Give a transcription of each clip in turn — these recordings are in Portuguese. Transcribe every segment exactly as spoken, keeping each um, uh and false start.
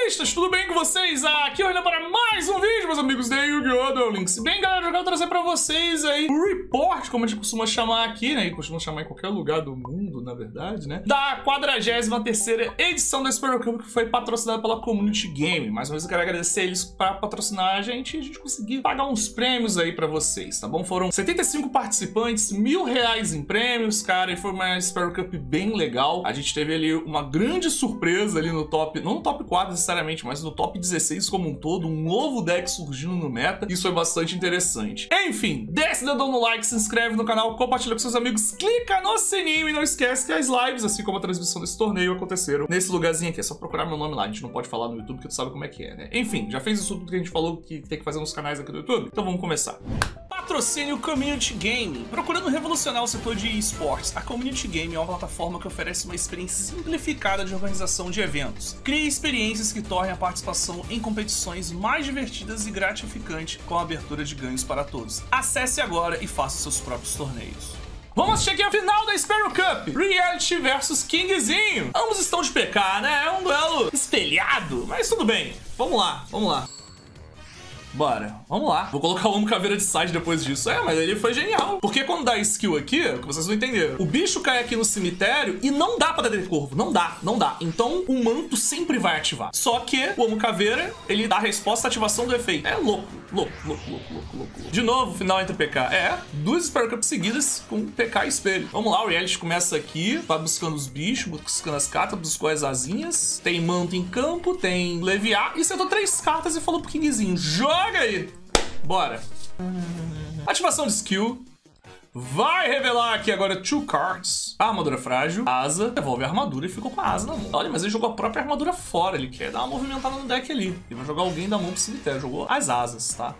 Duelistas, tudo bem com vocês? Aqui eu ainda para mais um vídeo, meus amigos da Yu-Gi-Oh! Duel Links. Bem, galera, eu quero trazer pra vocês aí o report, como a gente costuma chamar aqui, né? E costuma chamar em qualquer lugar do mundo, na verdade, né? Da quadragésima terceira edição da Sparrow Cup, que foi patrocinada pela Community Game. Mais uma vez eu quero agradecer eles pra patrocinar a gente e a gente conseguir pagar uns prêmios aí pra vocês, tá bom? Foram setenta e cinco participantes, mil reais em prêmios, cara, e foi uma Sparrow Cup bem legal. A gente teve ali uma grande surpresa ali no top, não no top quatro necessariamente, mas no top dezesseis como um todo, um novo deck surgindo no meta. Isso foi bastante interessante. Enfim, desce dedão no like, se inscreve no canal, compartilha com seus amigos, clica no sininho e não esquece que as lives, assim como a transmissão desse torneio, aconteceram nesse lugarzinho aqui. É só procurar meu nome lá, a gente não pode falar no YouTube, porque tu sabe como é que é, né? Enfim, já fez isso tudo que a gente falou que tem que fazer nos canais aqui do YouTube? Então vamos começar. Patrocínio Community Game. Procurando revolucionar o setor de esportes, a Community Game é uma plataforma que oferece uma experiência simplificada de organização de eventos. Crie experiências que tornem a participação em competições mais divertidas e gratificante com a abertura de ganhos para todos. Acesse agora e faça seus próprios torneios. Vamos assistir aqui a final da Sparrow Cup, Reality versus Kingzinho. Ambos estão de P K, né? É um duelo espelhado, mas tudo bem. Vamos lá, vamos lá. Bora, vamos lá. Vou colocar o Amo Caveira de side depois disso. É, mas ele foi genial. Porque quando dá skill aqui, o que vocês vão entender, o bicho cai aqui no cemitério e não dá pra dar corvo. Não dá, não dá. Então o manto sempre vai ativar. Só que o Amo Caveira, ele dá a resposta à ativação do efeito. É louco, louco, louco, louco, louco, louco. De novo, final entre P K. É, duas Sparrow Cups seguidas com P K e espelho. Vamos lá, o Reality começa aqui, vai buscando os bichos, buscando as cartas, buscou as asinhas. Tem manto em campo, tem leviar. E setou três cartas e falou pro Kingzinho, joga aí! Bora! Ativação de skill. Vai revelar aqui agora two cards. A armadura frágil, asa, devolve a armadura e ficou com a asa na mão. Olha, mas ele jogou a própria armadura fora. Ele quer dar uma movimentada no deck ali. Ele vai jogar alguém da mão pro cemitério. Jogou as asas, tá?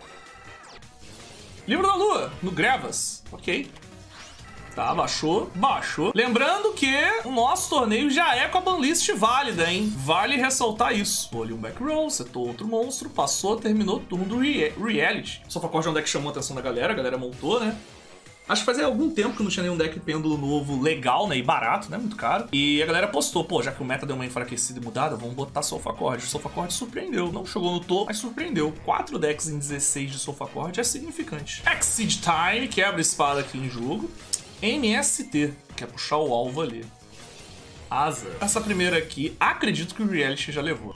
Livro da Lua, no Grevas. Ok. Tá, baixou, baixou. Lembrando que o nosso torneio já é com a banlist válida, hein? Vale ressaltar isso. Vou ali um back roll, setou outro monstro, passou, terminou o turno do re Reality. Sofacord é um deck que chamou a atenção da galera, a galera montou, né? Acho que fazia algum tempo que não tinha nenhum deck pêndulo novo legal, né? E barato, né? Muito caro. E a galera postou, pô, já que o meta deu uma enfraquecida e mudada, vamos botar Sofacord. O Sofacord surpreendeu. Não chegou no topo, mas surpreendeu. Quatro decks em dezesseis de Sofacord é significante. Exceed Time, quebra a espada aqui em jogo. M S T, que é puxar o alvo ali. Asa. Essa primeira aqui, acredito que o Reality já levou.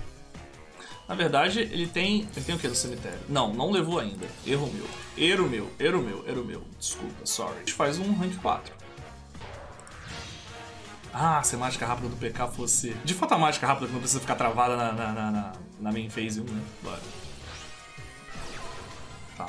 Na verdade, ele tem... Ele tem o que no cemitério? Não, não levou ainda. Erro meu. Erro meu, erro meu, erro meu. Desculpa, sorry. A gente faz um rank quatro. Ah, se a mágica rápida do P K fosse... De fato, a mágica rápida que não precisa ficar travada na, na, na, na, na main phase um, né? Bora. Tá.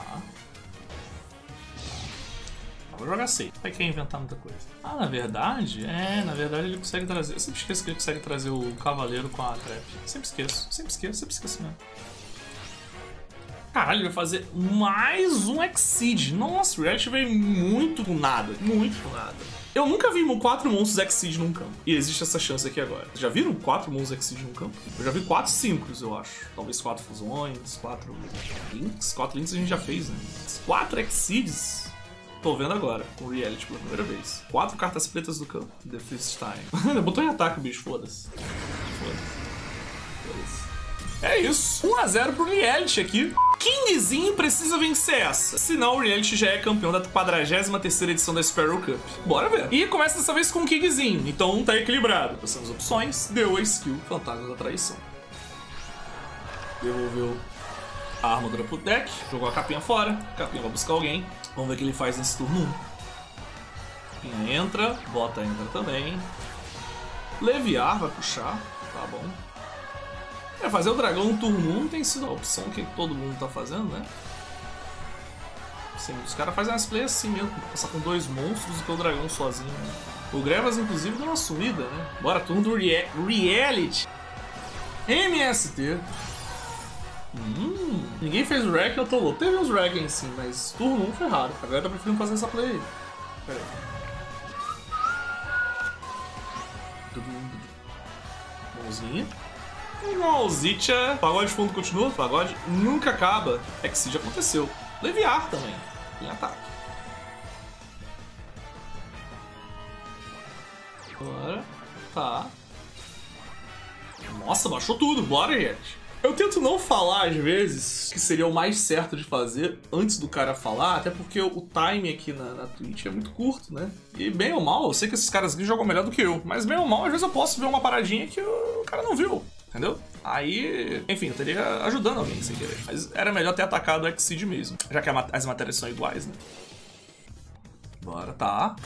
Vou jogar seis. Vai querer inventar muita coisa. Ah, na verdade, é, na verdade ele consegue trazer. Eu sempre esqueço que ele consegue trazer o cavaleiro com a trap. Sempre esqueço, sempre esqueço, sempre esqueço mesmo. Caralho, ele vai fazer mais um Exceed. Nossa, o Reality veio muito com nada. Muito com nada. Eu nunca vi quatro monstros Exceed num campo. E existe essa chance aqui agora. Já viram quatro monstros Exceed num campo? Eu já vi quatro simples, eu acho. Talvez quatro fusões, quatro links. Quatro links a gente já fez, né? Quatro Exceeds. Tô vendo agora, com o Reality pela primeira vez. Quatro cartas pretas do campo. The First Time. Botou em ataque o bicho, foda-se. Foda-se. É isso. um a zero pro Reality aqui. Kingzinho precisa vencer essa. Senão o Reality já é campeão da quadragésima terceira edição da Sparrow Cup. Bora ver. E começa dessa vez com o Kingzinho. Então tá equilibrado. Passamos opções. Deu a skill Fantasma da Traição. Devolveu a armadura pro deck. Jogou a capinha fora. A capinha vai buscar alguém. Vamos ver o que ele faz nesse turno um. Capinha entra. Bota entra também. Leviar vai puxar. Tá bom. É, fazer o dragão no turno um tem sido a opção que todo mundo tá fazendo, né? Sim, os caras fazem umas plays assim mesmo. Passar com dois monstros e com o dragão sozinho. Né? O Grevas, inclusive, deu uma sumida, né? Bora, turno do rea Reality. M S T. Hum, ninguém fez rag, eu tô louco. Teve uns rag em si, mas turno um foi raro. A galera tá preferindo fazer essa play. Pera aí. Mãozinha. Mãozinha. Pagode de fundo continua. Pagode nunca acaba. Exceed aconteceu. Leviar também. Em ataque. Agora. Tá. Nossa, baixou tudo, bora, gente. Eu tento não falar, às vezes, que seria o mais certo de fazer antes do cara falar, até porque o time aqui na, na Twitch é muito curto, né? E bem ou mal, eu sei que esses caras aqui jogam melhor do que eu, mas bem ou mal, às vezes eu posso ver uma paradinha que o cara não viu, entendeu? Aí, enfim, eu estaria ajudando alguém sem querer. Mas era melhor ter atacado o Exceed mesmo, já que as matérias são iguais, né? Bora, tá.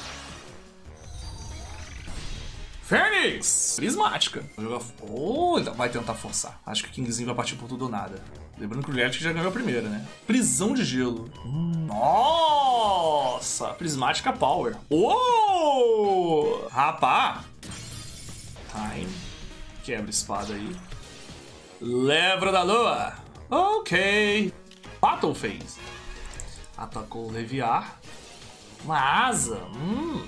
Fênix! Prismática. Oh, vai tentar forçar. Acho que o Kingzinho vai partir por tudo ou nada. Lembrando que o Reality já ganhou a primeira, né? Prisão de gelo. Hum, nossa! Prismática Power. Oh! Rapá! Time. Quebra a espada aí. Levra da lua. Ok. Battle Phase. Atacou o Leviar. Uma asa. Hum.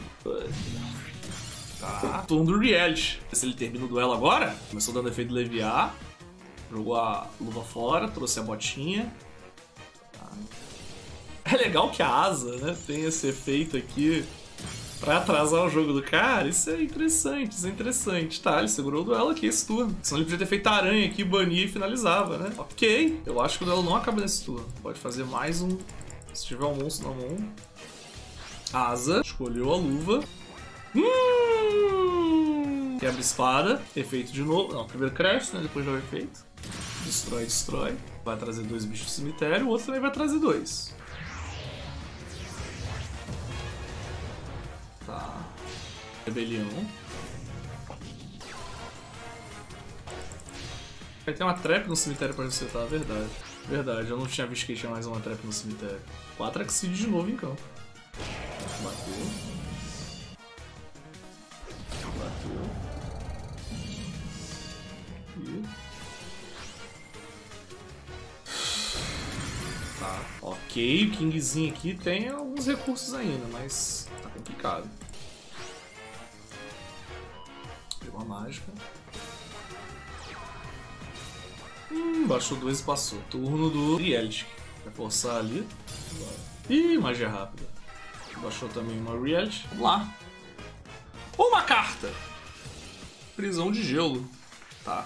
Tá. Turno do Reality. Se ele termina o duelo agora, começou dando efeito Leviar. Jogou a luva fora, trouxe a botinha. Tá. É legal que a asa, né, tem esse efeito aqui pra atrasar o jogo do cara. Isso é interessante, isso é interessante. Tá, ele segurou o duelo aqui esse turno. Senão ele podia ter feito a aranha aqui, banir e finalizava, né? Ok, eu acho que o duelo não acaba nesse turno. Pode fazer mais um, se tiver um monstro na mão. Asa, escolheu a luva. Hum! Quebra a espada, efeito de novo. Não, primeiro cresce, né? Depois dá o efeito. Destrói, destrói. Vai trazer dois bichos do cemitério, o outro também vai trazer dois. Tá. Rebelião. Vai ter uma trap no cemitério pra resetar, verdade. Verdade, eu não tinha visto que tinha mais uma trap no cemitério. quatro Exceed de novo em campo. Bateu. Tá, ok, o Kingzinho aqui tem alguns recursos ainda, mas tá complicado. Pegou uma mágica. Hum, baixou dois e passou. Turno do Reality. Vai forçar ali. Ih, magia rápida. Baixou também uma Reality. Vamos lá. Uma carta! Prisão de gelo. Tá.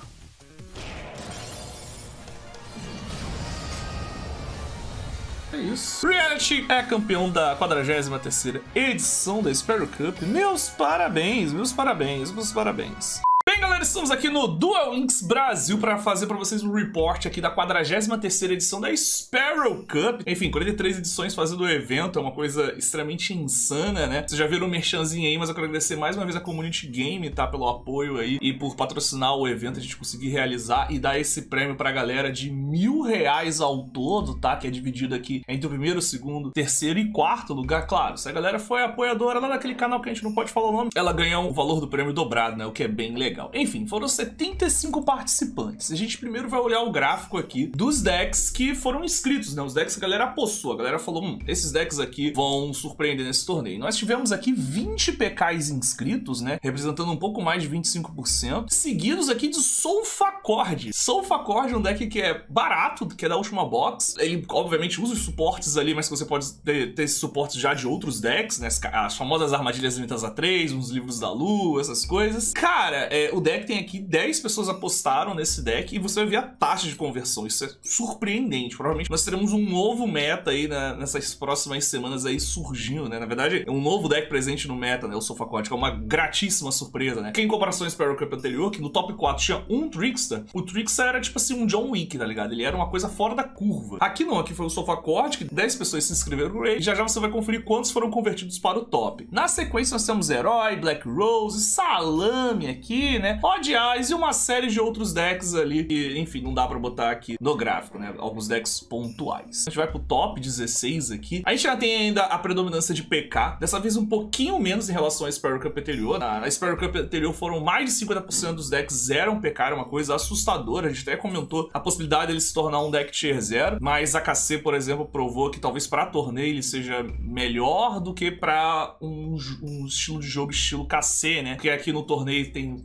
É isso. Reality é campeão da quadragésima terceira edição da Sparrow Cup. Meus parabéns, meus parabéns, meus parabéns. Bem, galera, estamos aqui no Duel Links Brasil para fazer para vocês um report aqui da quadragésima terceira edição da Sparrow Cup. Enfim, quarenta e três edições fazendo o evento, é uma coisa extremamente insana, né? Vocês já viram o merchanzinho aí, mas eu quero agradecer mais uma vez a Community Game, tá? Pelo apoio aí e por patrocinar o evento, a gente conseguir realizar e dar esse prêmio pra galera de mil reais ao todo, tá? Que é dividido aqui entre o primeiro, segundo, terceiro e quarto lugar. Claro, se a galera foi apoiadora lá naquele canal que a gente não pode falar o nome, ela ganha o valor do prêmio dobrado, né? O que é bem legal. Enfim, foram setenta e cinco participantes. A gente primeiro vai olhar o gráfico aqui dos decks que foram inscritos, né? Os decks que a galera apostou. A galera falou, hum, esses decks aqui vão surpreender nesse torneio. Nós tivemos aqui vinte P Ks inscritos, né? Representando um pouco mais de vinte e cinco por cento. Seguidos aqui de Solfacorde. Solfacorde é um deck que é barato, que é da última box. Ele, obviamente, usa os suportes ali, mas que você pode ter, ter esses suportes já de outros decks, né? As famosas armadilhas limitadas a três, uns livros da lua, essas coisas. Cara, é, o deck tem aqui dez pessoas apostaram nesse deck e você vai ver a taxa de conversão. Isso é surpreendente. Provavelmente nós teremos um novo meta aí na, nessas próximas semanas aí surgindo, né? Na verdade, é um novo deck presente no meta, né? O Solfacorde, que é uma gratíssima surpresa, né? Que em comparação ao Sparrow Cup anterior, que no top quatro tinha um Trickster, o Trickster era tipo assim um John Wick, tá ligado? Ele era uma coisa fora da curva. Aqui não, aqui foi o Solfacorde, que dez pessoas se inscreveram no e já já você vai conferir quantos foram convertidos para o top. Na sequência nós temos Herói, Black Rose, Salame aqui, né? Odd Eyes e uma série de outros decks ali que, enfim, não dá pra botar aqui no gráfico, né? Alguns decks pontuais. A gente vai pro top dezesseis aqui. A gente já tem ainda a predominância de P K, dessa vez um pouquinho menos em relação à Sparrow Cup anterior. Na Sparrow Cup anterior foram mais de cinquenta por cento dos decks eram P K, era uma coisa assustadora. A gente até comentou a possibilidade dele se tornar um deck tier zero, mas a K C, por exemplo, provou que talvez pra torneio ele seja melhor do que pra um, um estilo de jogo estilo K C, né? Porque aqui no torneio tem, tem side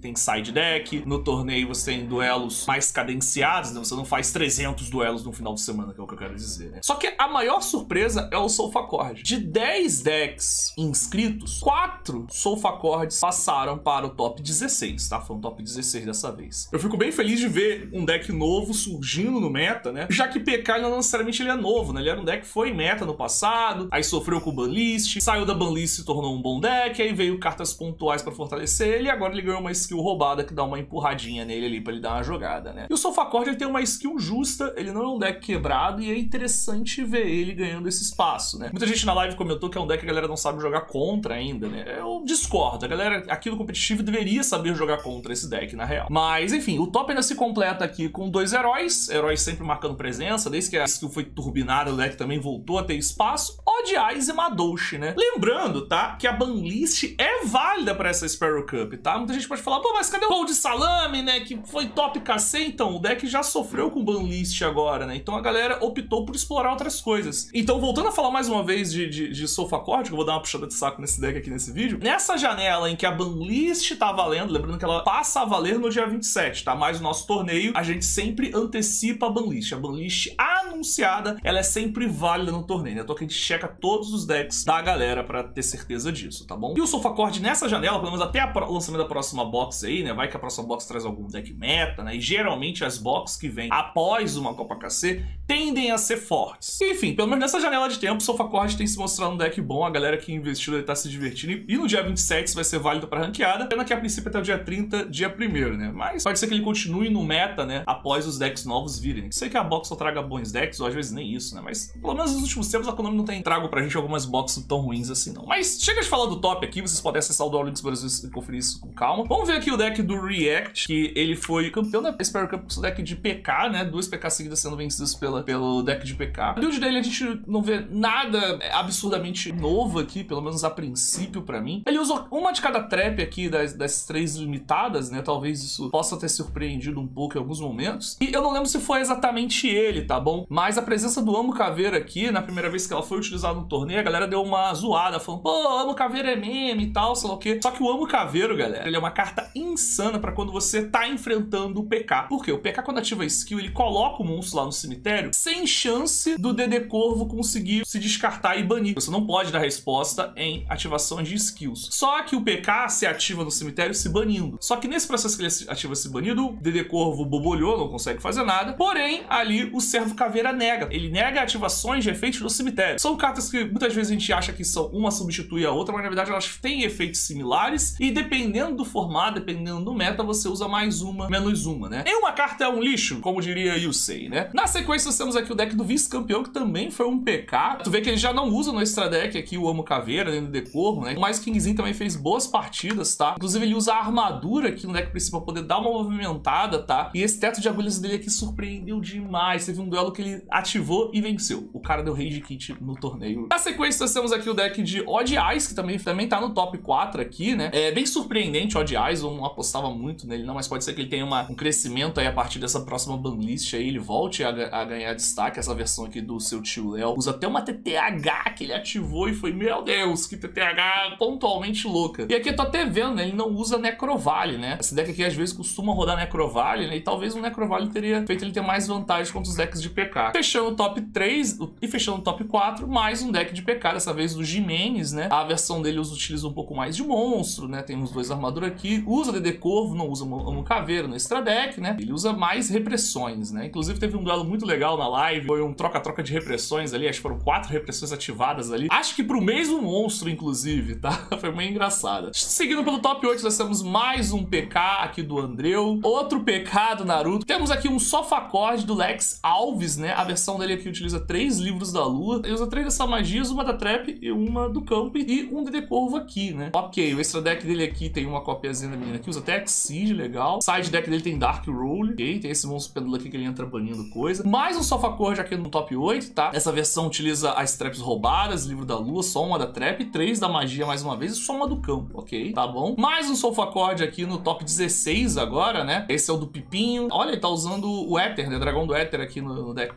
de deck. No torneio você tem duelos mais cadenciados, né? Você não faz trezentos duelos no final de semana, que é o que eu quero dizer, né? Só que a maior surpresa é o Soulful Accord. De dez decks inscritos, quatro Soulful Accords passaram para o top dezesseis, tá? Foi um top dezesseis dessa vez. Eu fico bem feliz de ver um deck novo surgindo no meta, né? Já que P K não necessariamente ele é novo, né? Ele era um deck que foi meta no passado, aí sofreu com o banlist, saiu da banlist e se tornou um bom deck, aí veio cartas pontuais pra fortalecer ele, e agora ele ganhou uma skill roubada que dá uma empurradinha nele ali pra ele dar uma jogada, né? E o Soulful Accord ele tem uma skill justa, ele não é um deck quebrado, e é interessante ver ele ganhando esse espaço, né? Muita gente na live comentou que é um deck que a galera não sabe jogar contra ainda, né? Eu discordo, a galera aqui no competitivo deveria saber jogar contra esse deck, na real. Mas, enfim, o top ainda se completa aqui com dois heróis, heróis sempre marcando presença, desde que a skill foi turbinada, o deck também voltou a ter espaço, Odd Eyes e Madouche, né? Lembrando, tá, que a banlist é válida pra essa Sparrow Cup, tá? Muita gente pode falar, pô, mas cadê o Cold Salame, né, que foi top K C? Então, o deck já sofreu com banlist agora, né? Então a galera optou por explorar outras coisas. Então, voltando a falar mais uma vez de, de, de Soulful Accord, que eu vou dar uma puxada de saco nesse deck aqui nesse vídeo, nessa janela em que a banlist tá valendo, lembrando que ela passa a valer no dia vinte e sete, tá? Mas o nosso torneio, a gente sempre antecipa a banlist. A banlist anunciada, ela é sempre válida no torneio, né? Então a gente checa todos os decks da galera pra ter certeza disso, tá bom? E o Soulful Accord nessa janela, pelo menos até o lançamento da próxima box aí, né? Vai que a próxima box traz algum deck meta, né? E geralmente as boxes que vêm após uma Copa K C tendem a ser fortes. Enfim, pelo menos nessa janela de tempo, o Soulful Accord tem se mostrado um deck bom, a galera que investiu ele tá se divertindo. E no dia vinte e sete isso vai ser válido pra ranqueada, pena que a princípio até o dia trinta, dia primeiro, né? Mas pode ser que ele continue no meta, né? Após os decks novos virem. Sei que a box só traga bons decks, ou às vezes nem isso, né? Mas pelo menos nos últimos tempos a Konami não tem trago pra gente algumas boxes tão ruins assim, não. Mas chega de falar do top aqui, vocês podem acessar o Duel Links Brasil e conferir isso com calma. Vamos ver aqui o deck do React, que ele foi campeão da Sparrow Cup com o deck de P K, né? Duas P K seguidas sendo vencidas pela, pelo deck de P K. A build dele a gente não vê nada absurdamente novo aqui, pelo menos a princípio pra mim. Ele usa uma de cada trap aqui das, das três limitadas, né? Talvez isso possa ter surpreendido um pouco em alguns momentos. E eu não lembro se foi exatamente ele, tá bom? Mas a presença do Amo Caveira aqui, na primeira vez que ela foi utilizada no torneio, a galera deu uma zoada, falando, pô, Amo Caveira é meme e tal, sei lá o quê. Só que o Amo Caveiro, galera, ele é uma carta insana pra quando você tá enfrentando o P K. Por quê? O P K, quando ativa a skill, ele coloca o monstro lá no cemitério sem chance do D D Corvo conseguir se descartar e banir. Você não pode dar resposta em ativações de skills. Só que o P K se ativa no cemitério se banindo. Só que nesse processo que ele ativa se banido, o D D Corvo bobolhou, não consegue fazer nada. Porém, ali o Servo Caveira nega. Ele nega ativações de efeitos no cemitério. São cartas que muitas vezes a gente acha que são uma substitui a outra, mas na verdade elas têm efeitos similares e dependendo do formato, dependendo do meta, você usa mais uma, menos uma, né? E uma carta é um lixo, como diria Yusei, né? Na sequência, nós temos aqui o deck do vice-campeão, que também foi um P K. Tu vê que ele já não usa no extra deck aqui o Amo Caveira, nem no Decorvo, né? Mas o Kingzinho também fez boas partidas, tá? Inclusive ele usa a armadura aqui no deck principal pra poder dar uma movimentada, tá? E esse teto de agulhas dele aqui surpreendeu demais. Teve um duelo que ele ativou e venceu. O cara deu Rage Kit no torneio. Na sequência, nós temos aqui o deck de Odd Eyes, que também, também tá no top quatro aqui, né? É bem surpreendente Odd Eyes, eu não apostava muito nele não, mas pode ser que ele tenha uma, um crescimento aí a partir dessa próxima banlist aí, ele volte a, a ganhar destaque. Essa versão aqui do seu tio Léo usa até uma T T H que ele ativou e foi, meu Deus, que T T H pontualmente louca. E aqui eu tô até vendo, né? Ele não usa Necrovale, né? Esse deck aqui às vezes costuma rodar Necrovale, né? E talvez o Necrovale teria feito ele ter mais vantagem contra os decks de P K. Fechando o top três e fechando o top quatro, mais um deck de P K, dessa vez do Jimenez, né? A versão dele utiliza um pouco mais de monstro, né? Tem os dois armaduras aqui. Usa D D Corvo, não usa Amo Caveira no extra deck, né? Ele usa mais repressões, né? Inclusive teve um duelo muito legal na live, foi um troca-troca de repressões ali, acho que foram quatro repressões ativadas ali. Acho que pro mesmo monstro, inclusive, tá? Foi meio engraçada. Seguindo pelo top oito, nós temos mais um P K aqui do Andreu, outro P K do Naruto. Temos aqui um Soulful Accord do Lex Alves, né? A versão dele aqui utiliza três livros da lua. Ele usa três dessa magias, uma da trap e uma do campo e um D D Corvo aqui, né? Ok, o extra deck dele aqui tem uma copiazinha da menina aqui, usa até Exige, legal. Side deck dele tem Dark Roll, ok? Tem esse monstro pêndulo aqui que ele entra banindo coisa. Mais um Soulful Accord aqui no top oito, tá? Essa versão utiliza as traps roubadas, livro da lua, só uma da trap, três da magia mais uma vez e só uma do campo, ok? Tá bom? Mais um Soulful Accord aqui no top dezesseis agora, né? Esse é o do Pipinho. Olha, ele tá usando o Éter, né? O dragão do Éter aqui no, no deck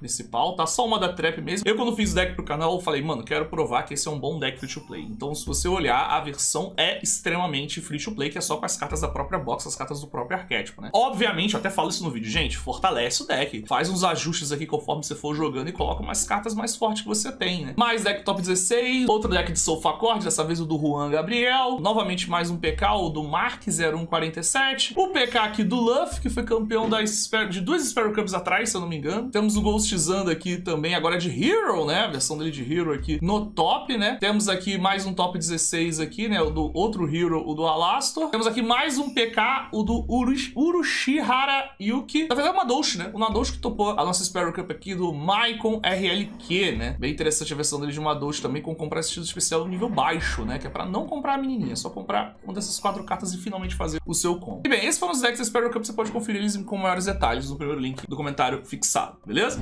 principal, tá? Só uma da Trap mesmo. Eu, quando fiz o deck pro canal, eu falei, mano, quero provar que esse é um bom deck free-to-play. Então, se você olhar, a versão é extremamente free-to-play, que é só com as cartas da própria box, as cartas do próprio arquétipo, né? Obviamente, eu até falo isso no vídeo, gente, fortalece o deck. Faz uns ajustes aqui conforme você for jogando e coloca umas cartas mais fortes que você tem, né? Mais deck top dezesseis, outro deck de Soulfaccord, dessa vez o do Juan Gabriel. Novamente, mais um P K, o do Mark zero um quarenta e sete. O P K aqui do Luff, que foi campeão da Sparrow, de duas Sparrow Cups atrás, se eu não me engano. Temos o Ghostizando aqui também, agora de Hero, né? A versão dele de Hero aqui no top, né? Temos aqui mais um top dezesseis aqui, né? O do outro Hero, o do Alastor. Temos aqui mais um P K, o do Urush, Urushihara Yuki. Na verdade é o Nadoshi, né? O Nadoshi que topou a nossa Sparrow Cup aqui do Maicon R L Q, né? Bem interessante a versão dele de Nadoshi também, com comprar esse estilo especial no nível baixo, né? Que é pra não comprar a menininha, só comprar uma dessas quatro cartas e finalmente fazer o seu combo. E bem, esses foram os decks da Sparrow Cup, você pode conferir eles com maiores detalhes no primeiro link do comentário fixado, beleza?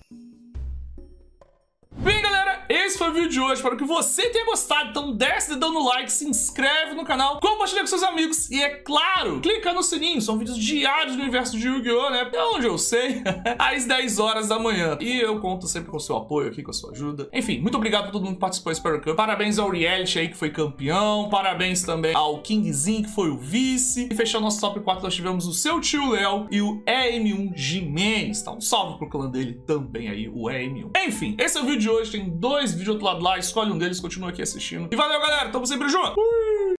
Bem, galera, esse foi o vídeo de hoje. Espero que você tenha gostado. Então desce dedão no like, se inscreve no canal, compartilha com seus amigos e, é claro, clica no sininho. São vídeos diários do universo de Yu-Gi-Oh, né? É onde eu sei, às dez horas da manhã. E eu conto sempre com o seu apoio aqui, com a sua ajuda. Enfim, muito obrigado pra todo mundo que participou da Sparrow Cup. Parabéns ao Reality aí, que foi campeão. Parabéns também ao Kingzinho, que foi o vice. E fechando nosso top quatro, nós tivemos o seu tio Léo e o E M um Jimenez. Tá? Um salve pro clã dele também aí, o E M um. Enfim, esse é o vídeo de hoje. Tem dois vídeos do outro lado lá, escolhe um deles, continua aqui assistindo. E valeu, galera, tamo sempre junto! Ui!